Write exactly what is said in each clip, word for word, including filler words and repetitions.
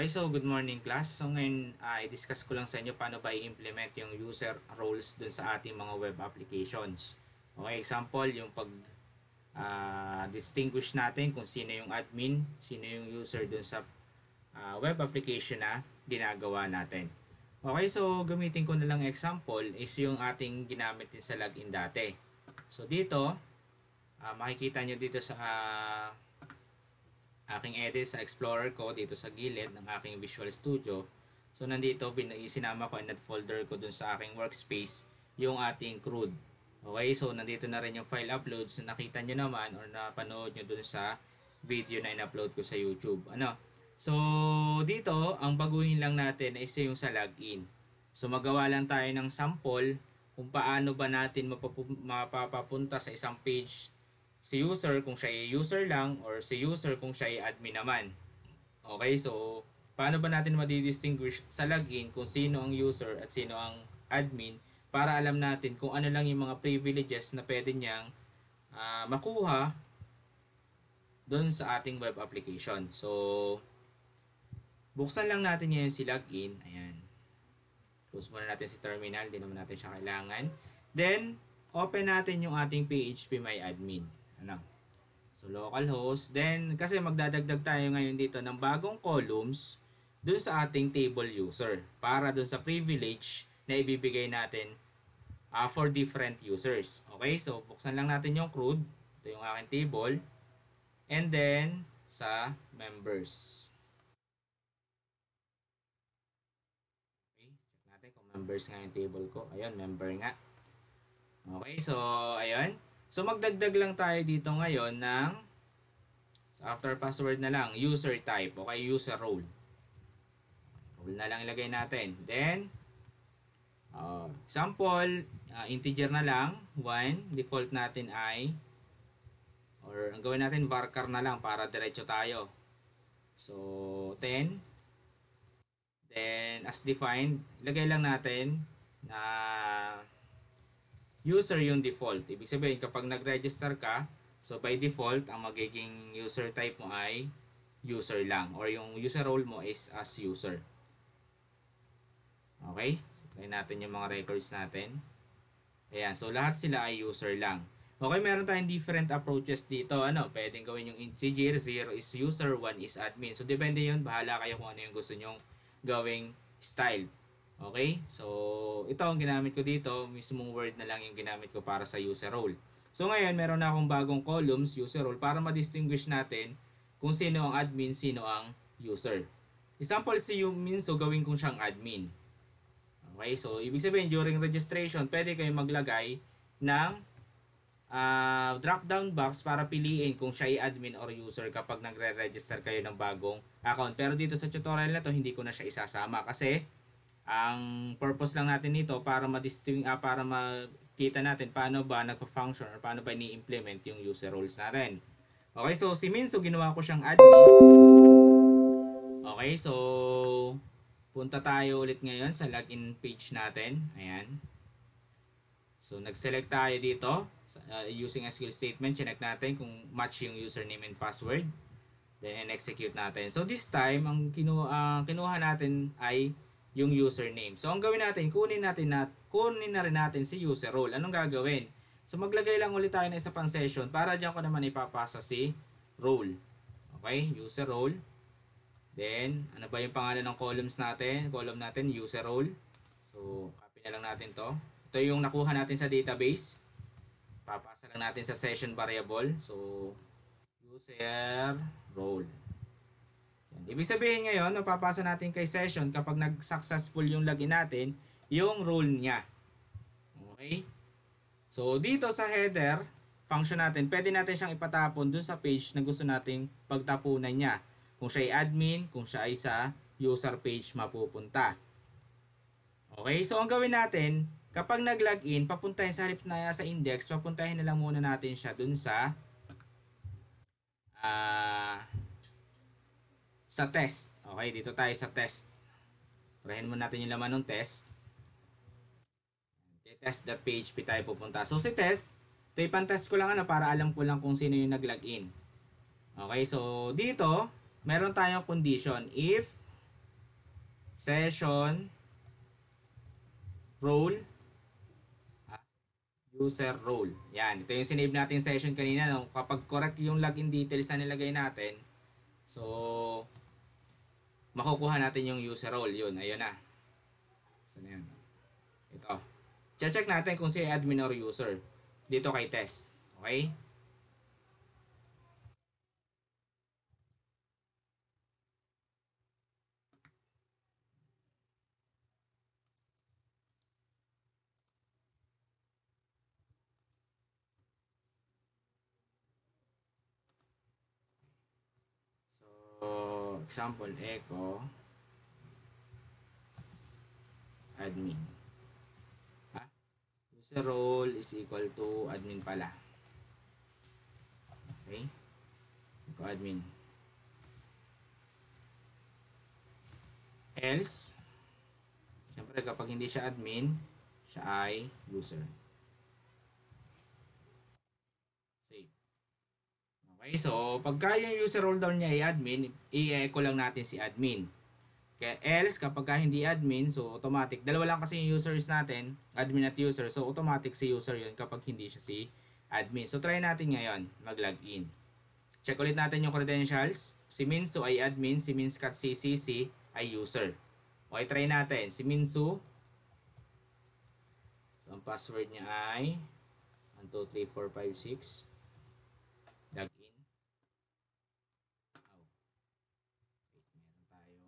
Okay, so good morning class. So ngayon, uh, i-discuss ko lang sa inyo paano ba i-implement yung user roles dun sa ating mga web applications. Okay, example, yung pag uh, distinguish natin kung sino yung admin, sino yung user dun sa uh, web application na ginagawa natin. Okay, so gamitin ko na lang example is yung ating ginamit din sa login dati. So dito, uh, makikita nyo dito sa uh, aking edit sa Explorer ko dito sa gilid ng aking Visual Studio. So nandito sinama ko in that folder ko dun sa aking workspace yung ating crude. Okay, so nandito na rin yung file uploads na nakita nyo naman or napanood nyo dun sa video na in-upload ko sa YouTube. Ano? So dito, ang baguhin lang natin is yung sa login. So magawa lang tayo ng sample kung paano ba natin mapapapunta sa isang page si user kung siya ay user lang or si user kung siya ay admin naman. Okay, so paano ba natin ma-distinguish sa login kung sino ang user at sino ang admin para alam natin kung ano lang yung mga privileges na pwede niyang uh, makuha doon sa ating web application. So buksan lang natin ngayon si login. Ayan. Close muna natin si terminal, hindi naman natin siya kailangan. Then open natin yung ating P H P MyAdmin. Ano? So localhost, then kasi magdadagdag tayo ngayon dito ng bagong columns dun sa ating table user para dun sa privilege na ibibigay natin uh, for different users. Okay, so buksan lang natin yung crude. Ito yung aking table. And then sa members. Okay, check natin kung members nga yung table ko. Ayun, member nga. Okay, so ayun. So magdagdag lang tayo dito ngayon ng so after password na lang, user type, okay, user role. Role na lang ilagay natin. Then uh, example, uh, integer na lang, one, default natin ay or ang gawin natin varchar na lang para diretso tayo. So ten. Then as defined, ilagay lang natin na user yung default. Ibig sabihin, kapag nag-register ka, so by default, ang magiging user type mo ay user lang. Or yung user role mo is as user. Okay? So, try natin yung mga records natin. Ayan. So, lahat sila ay user lang. Okay, meron tayong different approaches dito. Ano? Pwedeng gawin yung integer. zero is user, one is admin. So, depende yun. Bahala kayo kung ano yung gusto nyong gawing style. Okay? So, ito ang ginamit ko dito. Mismong word na lang yung ginamit ko para sa user role. So, ngayon, meron na akong bagong columns, user role, para ma-distinguish natin kung sino ang admin, sino ang user. Example, si Minso, gawin kong siyang admin. Okay? So, ibig sabihin, during registration, pwede kayo maglagay ng uh, drop-down box para piliin kung siya ay admin or user kapag nagre-register kayo ng bagong account. Pero dito sa tutorial na to, hindi ko na siya isasama kasi ang purpose lang natin nito para ma-distinguish uh, para makita natin paano ba nagpa-function or paano ba ni-implement yung user roles natin. Okay, so si Minso ginawa ko siyang admin. Okay, so punta tayo ulit ngayon sa login page natin. Ayan. So nag-select tayo dito uh, using S Q L statement, check natin kung match yung username and password. Then execute natin. So this time ang kinuha, uh, kinuha natin ay yung username. So, ang gawin natin, kunin natin na, kunin na rin natin si user role. Anong gagawin? So, maglagay lang ulit tayo ng isa pang session para diyan ko naman ipapasa si role. Okay? User role. Then, ano ba yung pangalan ng columns natin? Column natin, user role. So, copy na lang natin to. Ito yung nakuha natin sa database. Papasa lang natin sa session variable. So, user role. Ibig sabihin ngayon, mapapasa natin kay session kapag nag-successful yung login natin, yung role niya. Okay? So, dito sa header, function natin, pwede natin siyang ipatapon dun sa page na gusto nating pagtapunan niya. Kung siya ay admin, kung siya ay sa user page mapupunta. Okay? So, ang gawin natin, kapag nag-login, papuntahin sa halip na sa index, papuntahin na lang muna natin siya dun sa ah... Uh, sa test. Okay, dito tayo sa test. Purahin muna natin yung laman ng test. Test.php tayo pupunta. So si test, ito ipan-test ko lang ano para alam ko lang kung sino yung nag-login. Okay, so dito, meron tayong condition. If session role, ah, user role. Yan, ito yung sinave natin session kanina. No? Kapag correct yung login details na nilagay natin, so makukuha natin yung user role. Yun, ayun na. Saan na yun? Ito. Check natin kung si admin or user. Dito kay test. Okay? So, example, echo admin. Ha? User role is equal to admin pala. Okay? Echo admin. Else, siyempre kapag hindi siya admin, siya ay user. Save. Okay, so pagka yung user role down niya ay admin, i-echo lang natin si admin. Kaya else, kapag ka hindi admin, so automatic, dalawa lang kasi yung users natin, admin at user, so automatic si user yun kapag hindi siya si admin. So try natin ngayon, mag-login. Check ulit natin yung credentials. Si Minsu ay admin, si Minscat C C C ay user. Okay, try natin. Si Minsu, so ang password niya ay one two three four five six. Login. Oh. Wait, meron tayong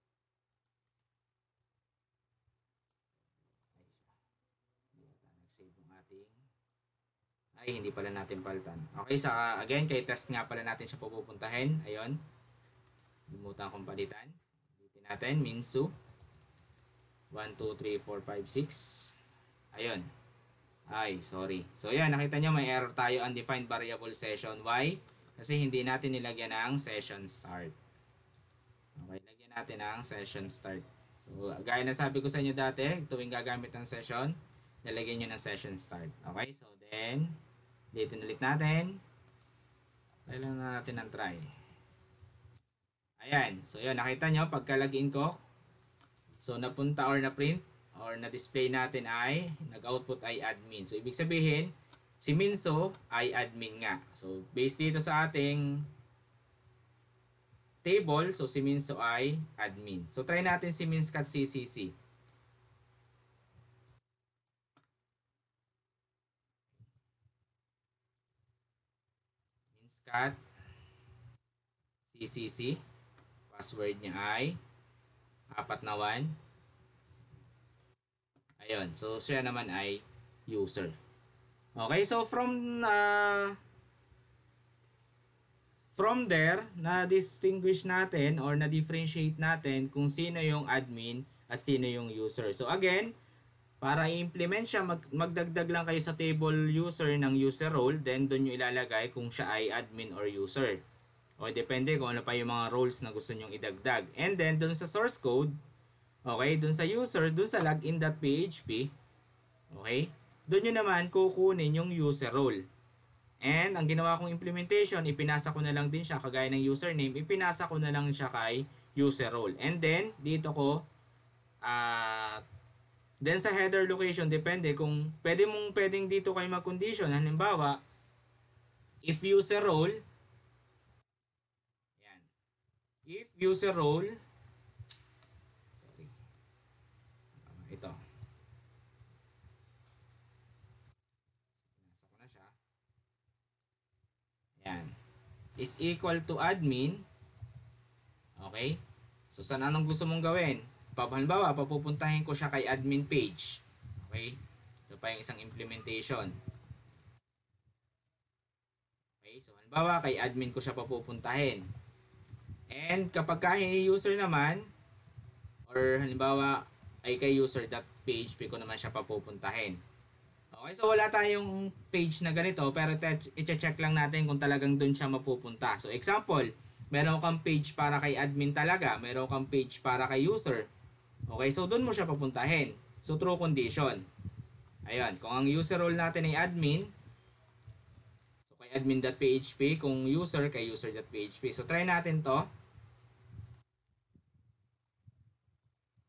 ay siya. Hindi ata nag-save yung ating ay hindi pala natin palitan. Okay, sa again kay test nga pala natin siya pupuntahin. Ayun. Limutan kong palitan. Ulitin natin Minsu one two three four five six. Ayun. Ay, sorry. So yan, nakita nyo may error tayo, undefined variable session. Why? Kasi hindi natin nilagyan ng session start. Okay, lagyan natin ng session start. So, gaya na sabi ko sa inyo dati, tuwing gagamit ng session, nilagyan nyo ng session start. Okay, so then, dito ulit natin. Try lang na natin ng try. Ayan, so yun, nakita nyo, pagka login ko, so napunta or na-print, or na-display natin ay nag-output ay admin. So, ibig sabihin, si Minso ay admin nga. So, based dito sa ating table, so si Minso ay admin. So, try natin si Minscat C C C. Minscat C C C. Password niya ay apat na one. Ayun. So, siya naman ay user. Okay. So, from uh, from there, na-distinguish natin or na-differentiate natin kung sino yung admin at sino yung user. So, again, para i-implement siya, mag magdagdag lang kayo sa table user ng user role, then doon nyo ilalagay kung siya ay admin or user. O, depende kung ano pa yung mga roles na gusto nyong idagdag. And then, doon sa source code, okay, dun sa user, dun sa login.php, okay, dun nyo naman kukunin yung user role. And ang ginawa kong implementation, ipinasa ko na lang din siya kagaya ng username, ipinasa ko na lang siya kay user role. And then, dito ko, uh, then sa header location, depende kung pwede mong pwedeng dito kayo mag-condition. Halimbawa, if user role, yan, if user role, ito. Nasa ko na siya. Ayan. Is equal to admin. Okay? So, saan anong gusto mong gawin? Halimbawa, papupuntahin ko siya kay admin page. Okay? Ito pa yung isang implementation. Okay? So, halimbawa, kay admin ko siya papupuntahin. And kapag kay user naman, or halimbawa, ay kay user.php ko naman siya papupuntahin. Okay, so wala tayong page na ganito, pero i-check lang natin kung talagang doon siya mapupunta. So example, meron kang page para kay admin talaga, meron kang page para kay user. Okay, so doon mo siya papuntahin. So true condition. Ayun, kung ang user role natin ay admin, so kay admin.php, kung user, kay user.php. So try natin to.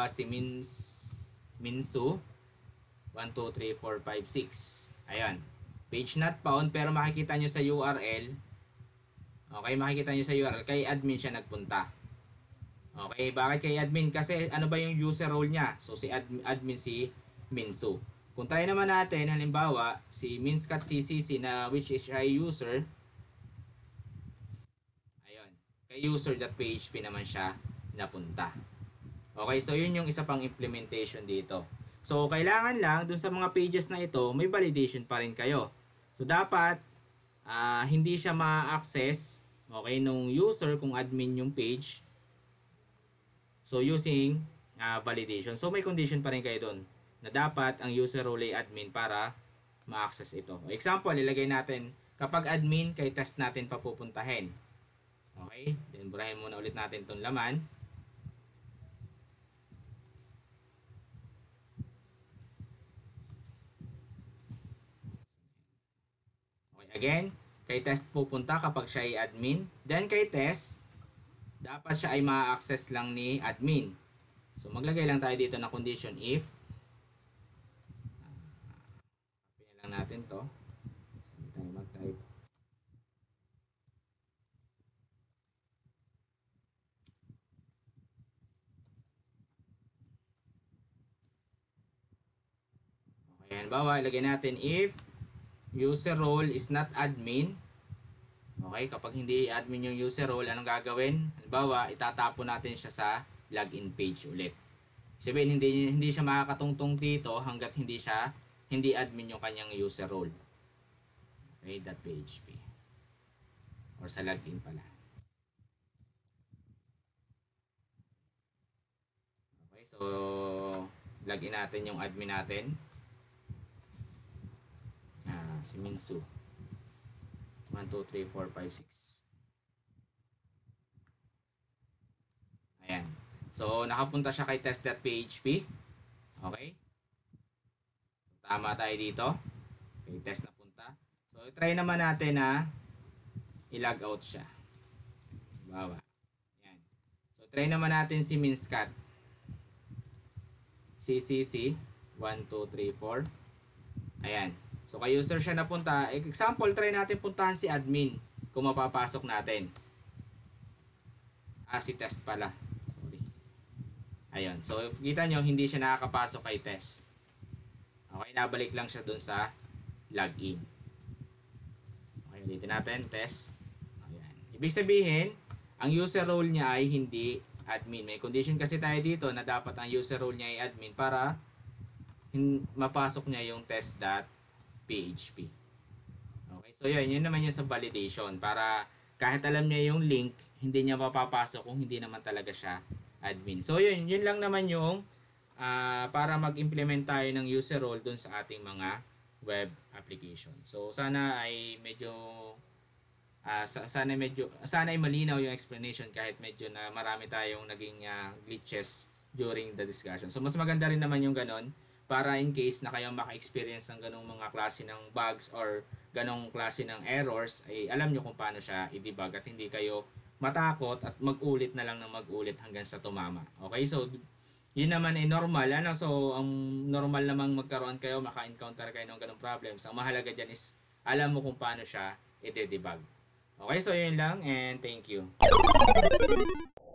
halimbawa si Mins Minsu one two three four five six. Ayan. Page not found, pero makikita nyo sa U R L. Okay, makikita nyo sa U R L kay admin siya nagpunta. Okay, bakit kay admin? Kasi ano ba yung user role niya? So si admin, admin si Minsu. Kung tayo naman natin, halimbawa si minscat.ccc na which is ay user. Ayun, kay user.php naman siya napunta. Okay, so yun yung isa pang implementation dito. So kailangan lang dun sa mga pages na ito, may validation pa rin kayo. So dapat uh, hindi siya ma-access, okay, nung user kung admin yung page. So using uh, validation. So may condition pa rin kayo doon na dapat ang user role ay admin para ma-access ito. Example, ilagay natin kapag admin kay test natin papupuntahin. Okay? Then burahin muna ulit natin itong laman. Okay, again, kay test pupunta kapag siya ay admin. Then kay test, dapat siya ay ma-access lang ni admin. So maglagay lang tayo dito na condition if uh, lang natin to. Hindi tayo mag-type. Okay, halimbawa, ilagay natin if user role is not admin. Okay, kapag hindi admin yung user role, anong gagawin? Halimbawa, itatapon natin siya sa login page ulit. Sabihin, hindi, hindi siya makakatungtong dito hanggat hindi siya, hindi admin yung kanyang user role. Okay, .php. Or sa login pala. Okay, so, login natin yung admin natin. Ah, si Minsu. one two three four five six. Ayan. So, nakapunta siya kay test.php. Okay? So, tama tayo dito. Okay, test na punta. So, try naman natin na i-log out siya. Bawa. Ayan. So, try naman natin si minscat. ccc one two three four. Ayan. So, kay user siya napunta. Example, try natin puntahan si admin kung mapapasok natin. Ah, si test pala. Sorry. Ayun. So, if kita nyo, hindi siya nakakapasok kay test. Okay, nabalik lang siya dun sa login. Okay, ulitin natin. Test. Ayan. Ibig sabihin, ang user role niya ay hindi admin. May condition kasi tayo dito na dapat ang user role niya ay admin para mapasok niya yung test.php. Okay, so yun, yun naman yung sa validation para kahit alam niya yung link, hindi niya mapapasok kung hindi naman talaga siya admin. So yun, yun lang naman yung uh, para mag-implement tayo ng user role dun sa ating mga web application. So sana ay medyo uh, sana medyo sana ay malinaw yung explanation kahit medyo na marami tayong naging uh, glitches during the discussion. So mas maganda rin naman yung ganon para in case na kayo maka-experience ng ganong mga klase ng bugs or ganong klase ng errors, ay alam nyo kung paano siya i-debug at hindi kayo matakot at mag-ulit na lang ng mag-ulit hanggang sa tumama. Okay, so yun naman ay normal. Ano? So, ang normal namang magkaroon kayo, maka-encounter kayo ng ganong problems. Ang mahalaga dyan is alam mo kung paano siya i-debug. Okay, so yun lang and thank you.